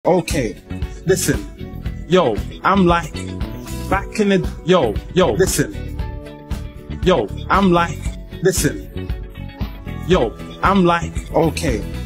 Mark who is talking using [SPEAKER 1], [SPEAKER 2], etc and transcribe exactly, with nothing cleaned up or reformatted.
[SPEAKER 1] okay, listen, yo, I'm like, back in the, yo, yo, listen, yo, I'm like, listen, yo, I'm like, okay.